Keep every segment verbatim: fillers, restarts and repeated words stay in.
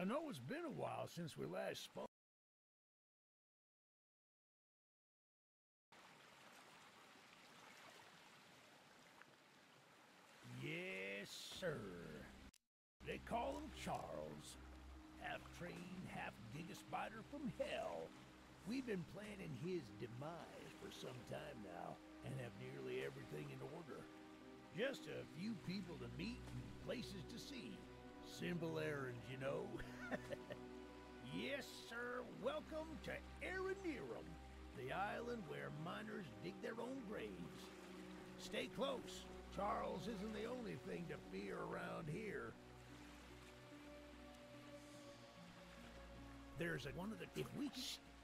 know it's been a while since we last spoke. Yes, sir. They call him Charles. Half-trained, half-giga-spider from hell. We've been planning his demise for some time now, and have nearly everything in order. Just a few people to meet and places to see. Simple errands, you know. Yes, sir. Welcome to Aranerum, the island where miners dig their own graves. Stay close. Charles isn't the only thing to fear around here. There's a, one of the... If we...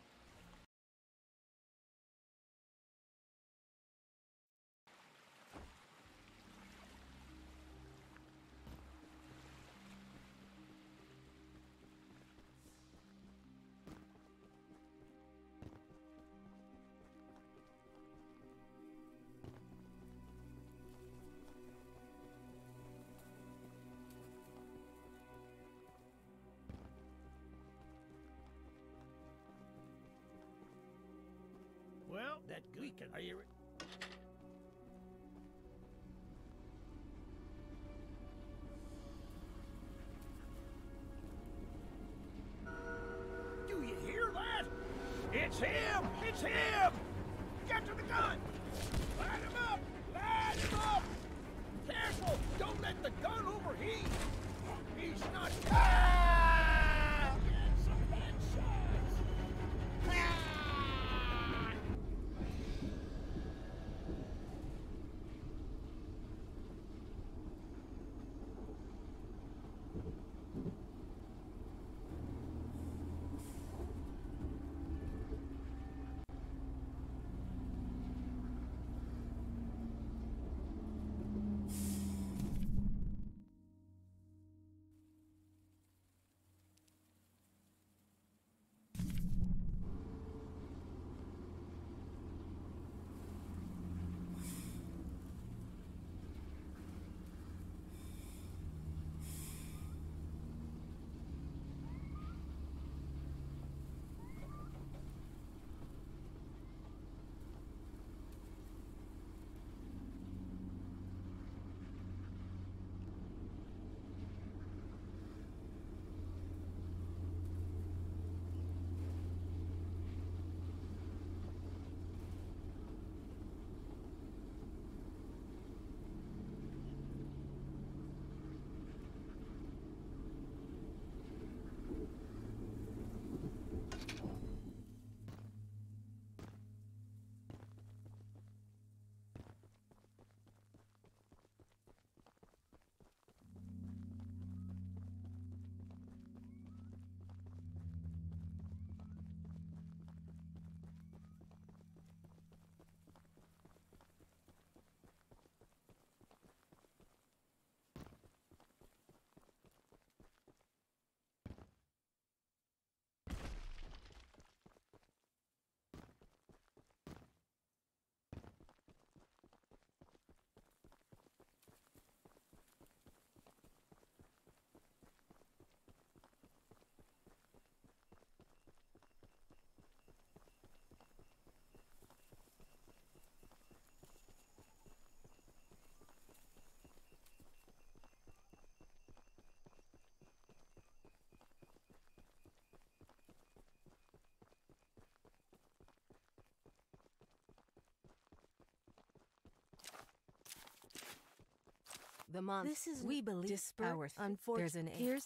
Well, that we can hear it. Do you hear that? It's him! It's him! Get to the gun! Light him up! Light him up! Careful! Don't let the gun overheat! He's not... Ah! Get some headshots! Ah! The month. This is we believe disparate. Our unfortunate. There's an here's.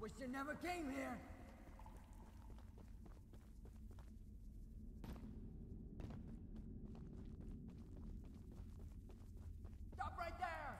Wish you never came here. Stop right there.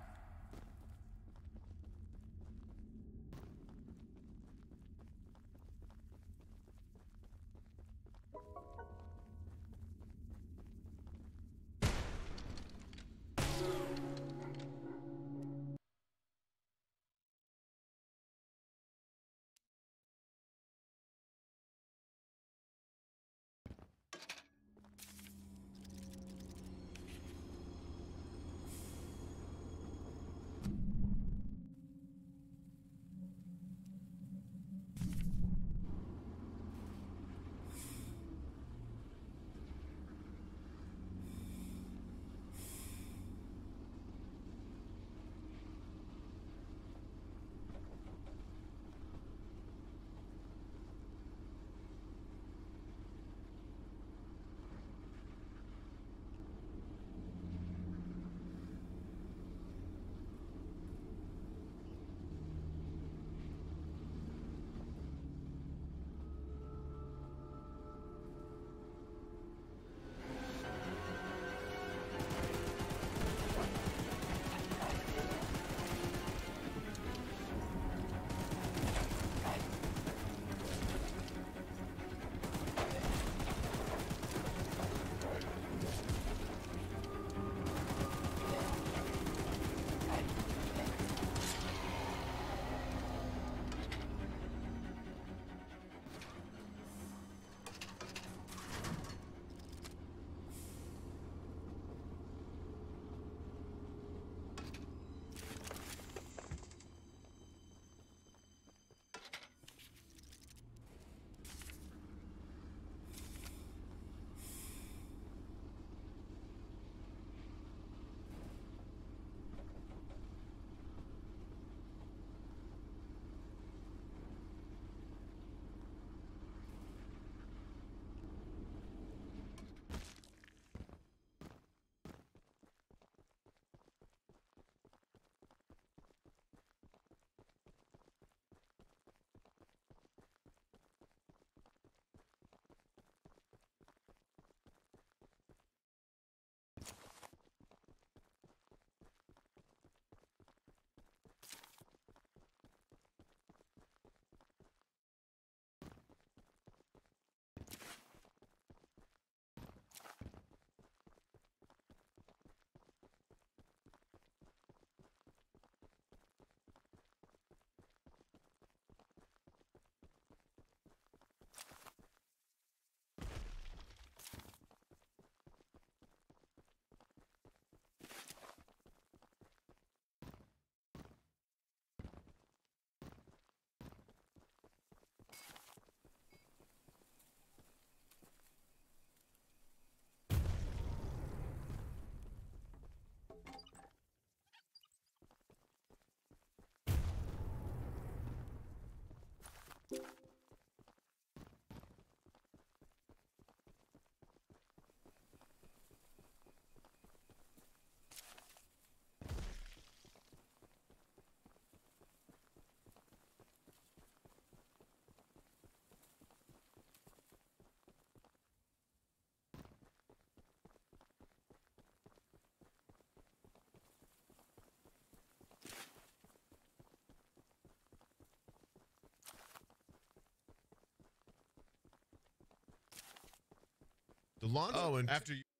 The launch. Oh, and after you.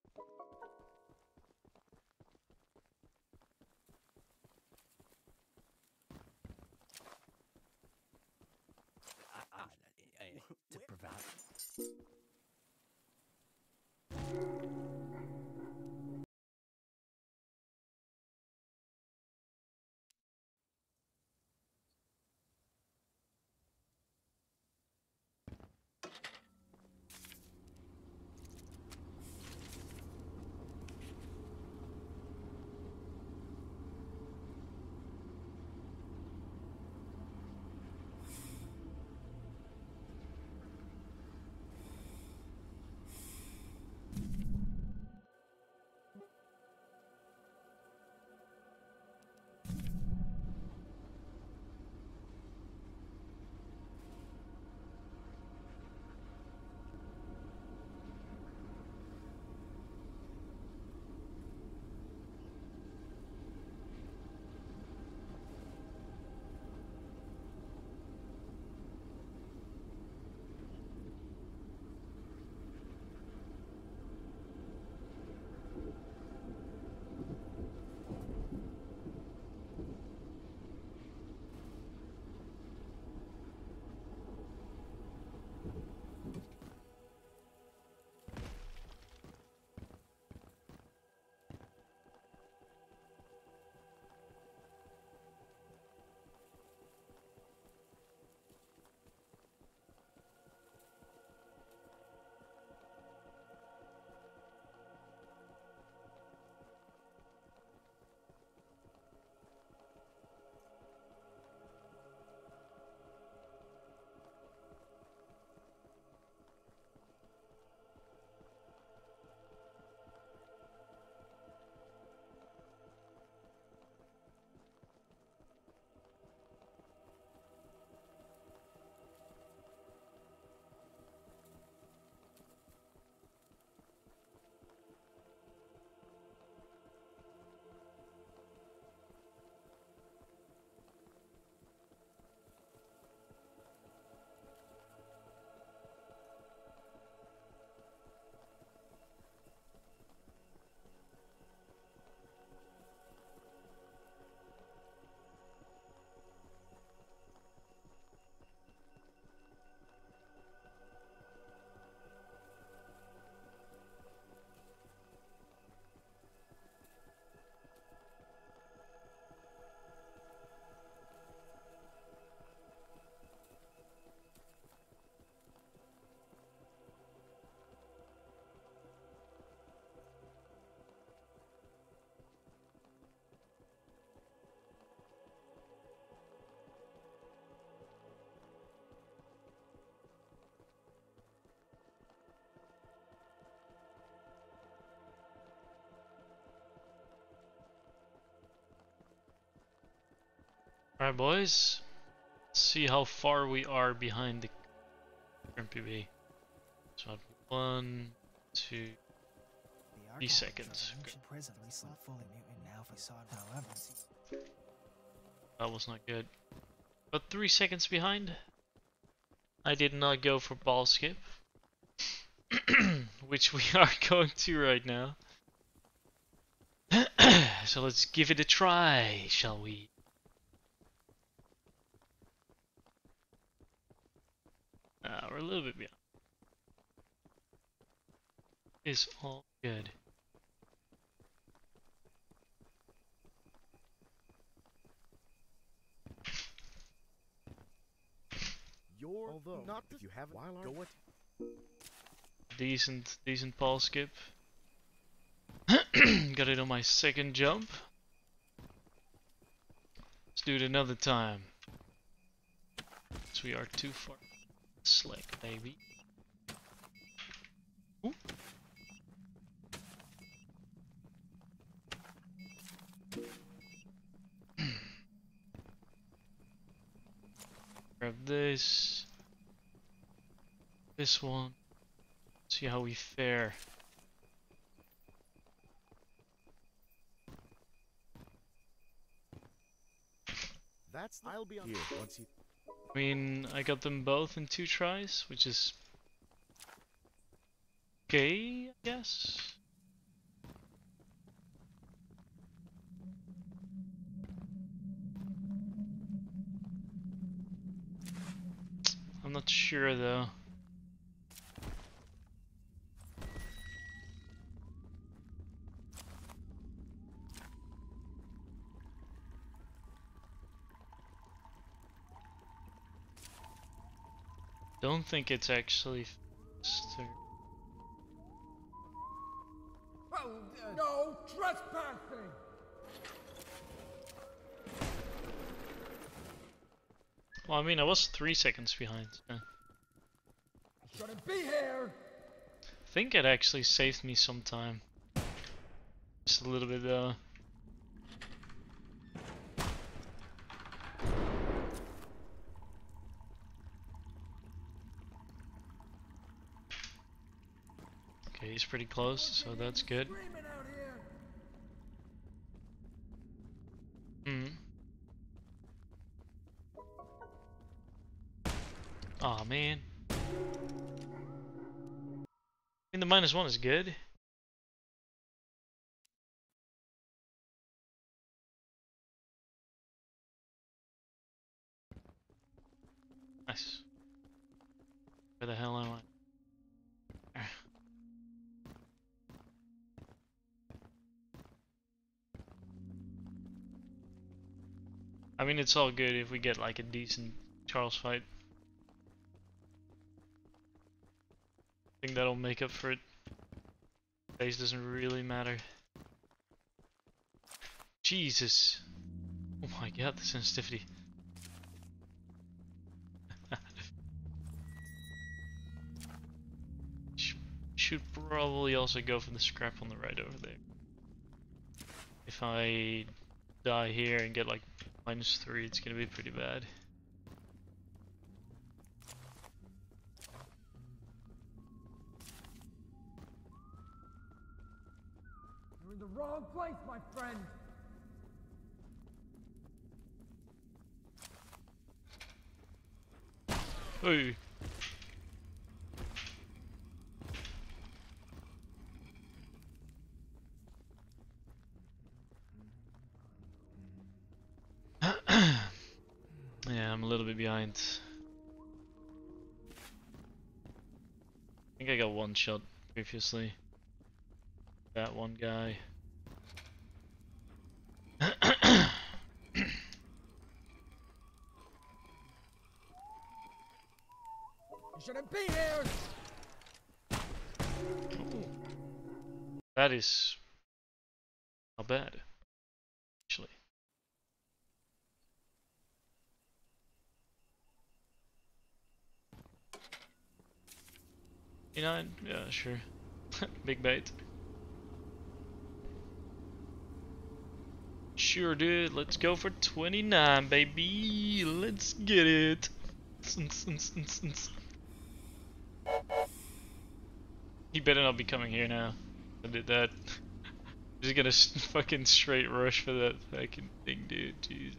Ah, uh, to provide. Alright, boys. Let's see how far we are behind the M P B. So, one, two, three seconds. Okay. That was not good. But three seconds behind. I did not go for ball skip. Which we are going to right now. So let's give it a try, shall we? Uh, we're a little bit behind. It's all good. You're Although, not if you haven't, go what? Decent, decent ball skip. Got it on my second jump. Let's do it another time. So we are too far. Slick, baby. Ooh. Grab this. This one. See how we fare. That's I'll be on here once you. I mean, I got them both in two tries, which is okay, I guess. I'm not sure though. Don't think it's actually faster. Oh, uh, no trespassing! Well, I mean, I was three seconds behind. So. Shouldn't be here! I think it actually saved me some time. Just a little bit though. Okay, he's pretty close, so that's good. Hmm. Aw, man. I mean, the minus one is good. Nice. Where the hell am I? There. I mean, it's all good if we get like a decent Charles fight. I think that'll make up for it. Base doesn't really matter. Jesus. Oh my god, the sensitivity. Should probably also go for the scrap on the right over there. If I die here and get like minus three, it's gonna be pretty bad. You're in the wrong place, my friend! Hey. Yeah, I'm a little bit behind. I think I got one shot previously. That one guy. You shouldn't be here! Ooh. That is not bad, actually. You know, yeah, sure. Big bait. sure, dude. Let's go for twenty-nine, baby. Let's get it. He better not be coming here now. I did that. Just gonna fucking straight rush for that fucking thing, dude. Jeez.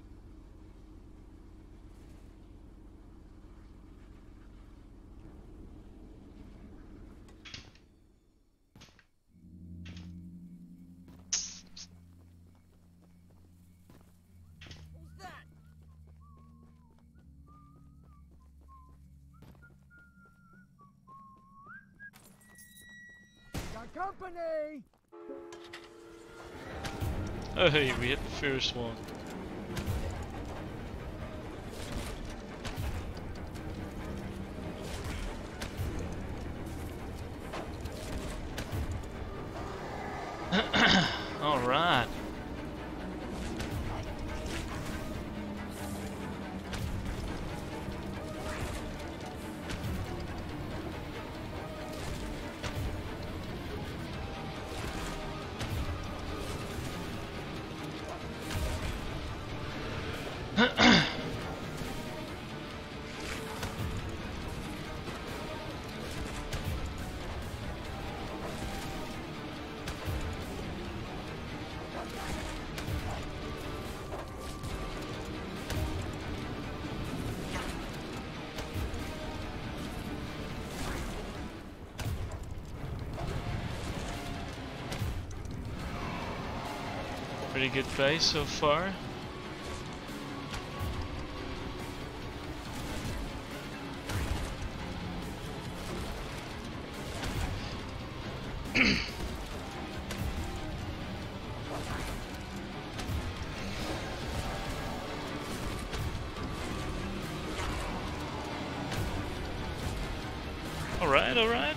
Got company! Oh hey, we hit the first one. Alright. Pretty good pace so far. Alright, alright.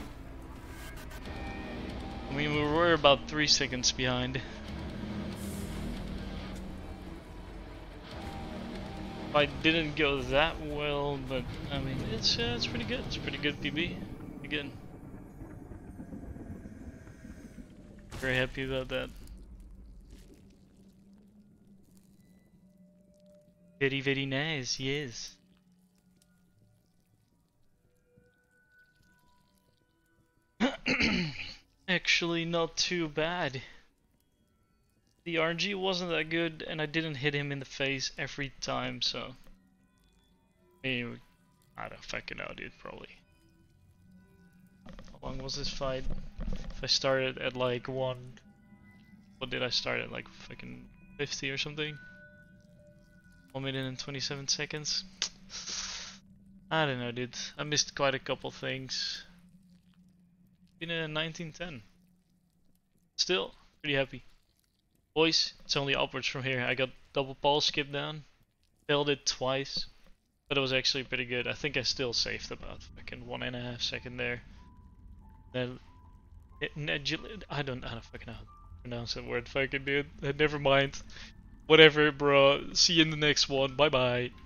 I mean, we were about three seconds behind. I didn't go that well, but I mean, it's uh, it's pretty good. It's pretty good P B. Again, very happy about that. Very very nice. Yes. Actually, not too bad. The R N G wasn't that good, and I didn't hit him in the face every time, so... Anyway, I don't fucking know, dude, probably. How long was this fight? If I started at like one... What did I start at, like fucking fifty or something? one minute and twenty-seven seconds? I don't know, dude. I missed quite a couple things. Been a nineteen ten. Still, pretty happy. Boys, it's only upwards from here. I got double ball skip down. Failed it twice. But it was actually pretty good. I think I still saved about fucking one and a half second there. Then it, I don't I don't fucking know how to pronounce that word, fucking dude. Never mind. Whatever, bro. See you in the next one. Bye bye.